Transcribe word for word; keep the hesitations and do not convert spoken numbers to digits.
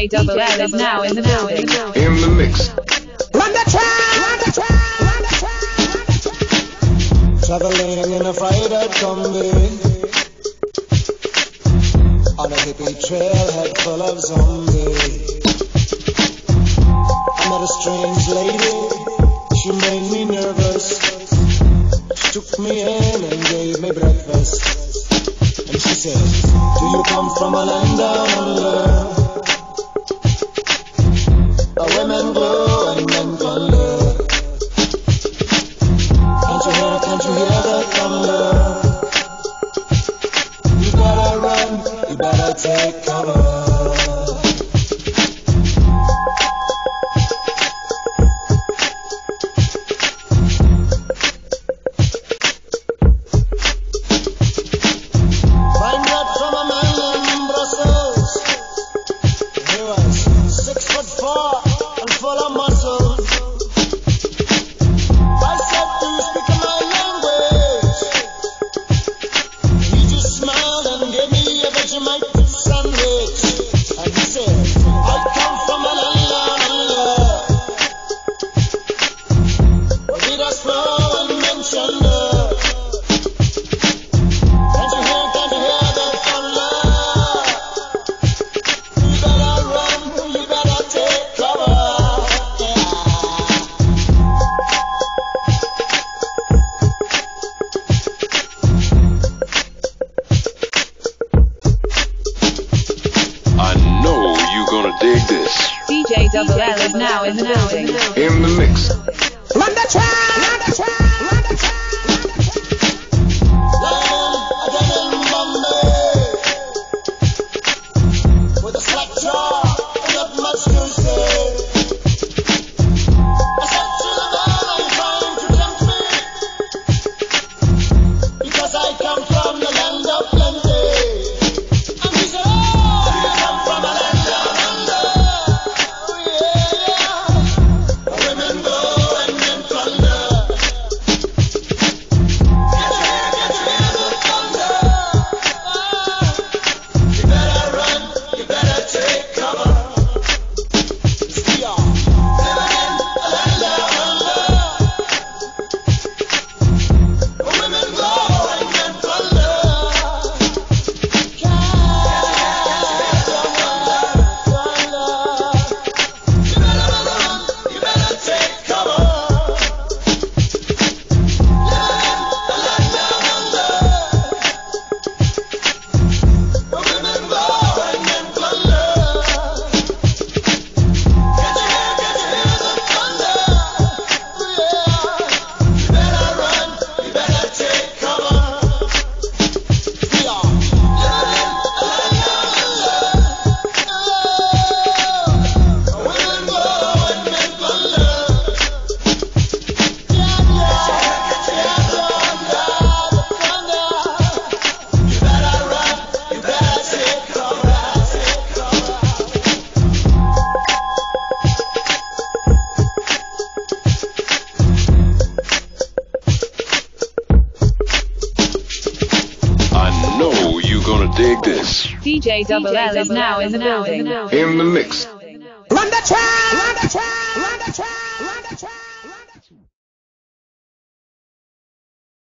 J Double L is now in the building. In the mix. Run the track, run the track, run the track. Traveling in a Friday combi on a hippie trailhead full of zombies. I met a strange lady, she made me nervous. She took me in and gave me breakfast. And she said, do you come from a land down under? A women go and men plunder. Can't you hear, can't you hear the thunder? You better run, you better take cover. D J Double L is now in the building. In the mix. Run the track, run the track, run the track. Lying again in Bombay with a slack jaw and not much to say. I said to the man, are you trying to tempt me? Because I come from the land of plenty. And he said, oh, do you come from a land down under? Dig this. D J Double L is now in the building. In the mix.